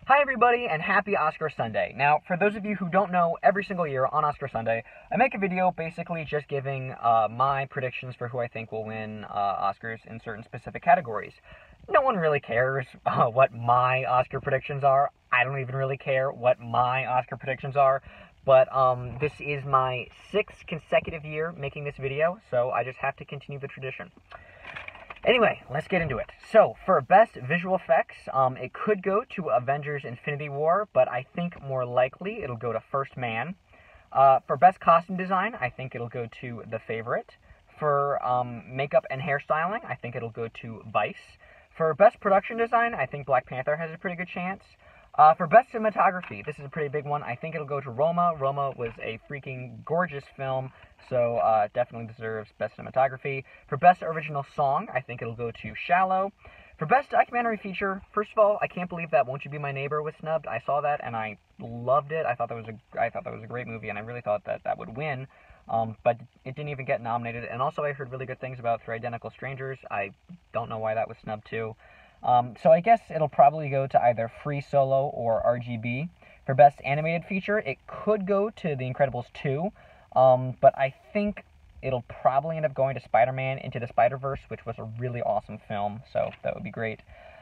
Hi everybody, and happy Oscar Sunday. Now, for those of you who don't know, every single year on Oscar Sunday, I make a video basically just giving my predictions for who I think will win Oscars in certain specific categories. No one really cares what my Oscar predictions are. I don't even really care what my Oscar predictions are. But this is my 6th consecutive year making this video, so I just have to continue the tradition. Anyway, let's get into it. So, for Best Visual Effects, it could go to Avengers Infinity War, but I think more likely it'll go to First Man. For Best Costume Design, I think it'll go to The Favorite. For Makeup and Hairstyling, I think it'll go to Vice. For Best Production Design, I think Black Panther has a pretty good chance. For Best Cinematography, this is a pretty big one. I think it'll go to Roma. Roma was a freaking gorgeous film, so definitely deserves Best Cinematography. For Best Original Song, I think it'll go to Shallow. For Best Documentary Feature, first of all, I can't believe that Won't You Be My Neighbor was snubbed. I saw that and I loved it. I thought that was a great movie, and I really thought that would win. But it didn't even get nominated. And also, I heard really good things about Three Identical Strangers. I don't know why that was snubbed too. So I guess it'll probably go to either Free Solo or RGB. For Best Animated Feature, it could go to The Incredibles 2, but I think it'll probably end up going to Spider-Man Into the Spider-Verse, which was a really awesome film, so that would be great.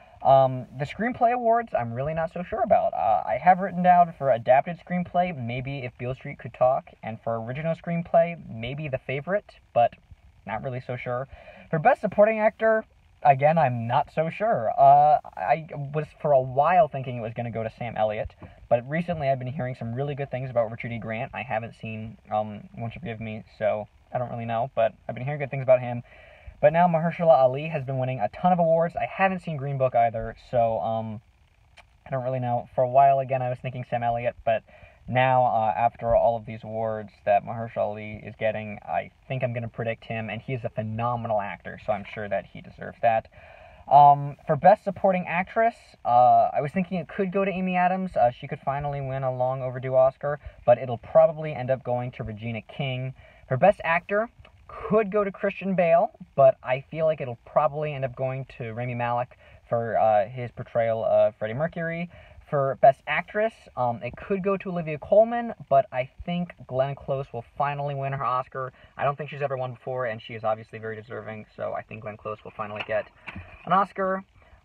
The Screenplay Awards, I'm really not so sure about. I have written down for Adapted Screenplay, maybe If Beale Street Could Talk, and for Original Screenplay, maybe The Favorite, but not really so sure. For Best Supporting Actor, again, I'm not so sure. I was for a while thinking it was going to go to Sam Elliott, but recently I've been hearing some really good things about Richard E. Grant. I haven't seen Won't You Forgive Me, so I don't really know, but I've been hearing good things about him. But now Mahershala Ali has been winning a ton of awards. I haven't seen Green Book either, so I don't really know. For a while, again, I was thinking Sam Elliott, but now, after all of these awards that Mahershala Ali is getting, I think I'm going to predict him, and he is a phenomenal actor, so I'm sure that he deserves that. For Best Supporting Actress, I was thinking it could go to Amy Adams. She could finally win a long overdue Oscar, but it'll probably end up going to Regina King. For Best Actor, could go to Christian Bale, but I feel like it'll probably end up going to Rami Malek for his portrayal of Freddie Mercury. For Best Actress, it could go to Olivia Colman, but I think Glenn Close will finally win her Oscar. I don't think she's ever won before, and she is obviously very deserving, so I think Glenn Close will finally get an Oscar.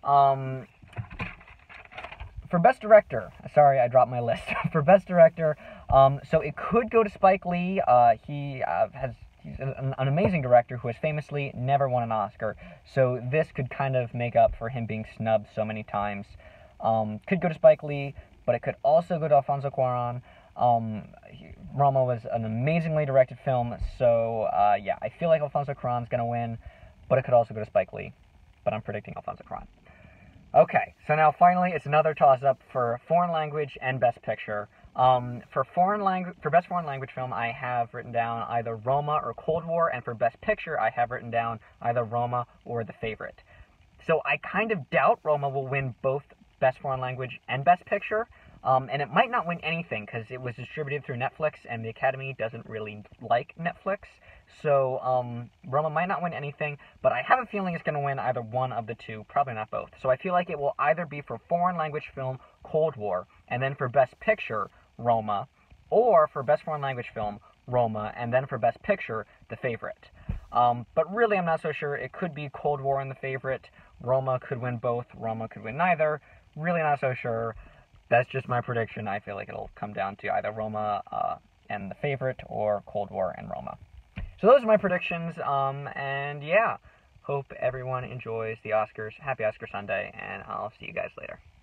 For Best Director, sorry, I dropped my list. For Best Director, so it could go to Spike Lee. He's an amazing director who has famously never won an Oscar, so this could kind of make up for him being snubbed so many times. Could go to Spike Lee, but it could also go to Alfonso Cuarón. Roma was an amazingly directed film, so yeah, I feel like Alfonso Cuarón's going to win, but it could also go to Spike Lee, but I'm predicting Alfonso Cuarón. Okay, so now finally it's another toss-up for Foreign Language and Best Picture. For Best Foreign Language Film, I have written down either Roma or Cold War, and for Best Picture, I have written down either Roma or The Favorite. So I kind of doubt Roma will win both Best Foreign Language and Best Picture, and it might not win anything because it was distributed through Netflix, and the Academy doesn't really like Netflix, so Roma might not win anything, but I have a feeling it's going to win either one of the two, probably not both. So I feel like it will either be for Foreign Language Film, Cold War, and then for Best Picture, Roma, or for Best Foreign Language Film, Roma, and then for Best Picture, The Favorite. But really, I'm not so sure. It could be Cold War and The Favorite. Roma could win both. Roma could win neither. Really not so sure. That's just my prediction. I feel like it'll come down to either Roma and The Favorite or Cold War and Roma. So those are my predictions. And yeah, hope everyone enjoys the Oscars. Happy Oscar Sunday, and I'll see you guys later.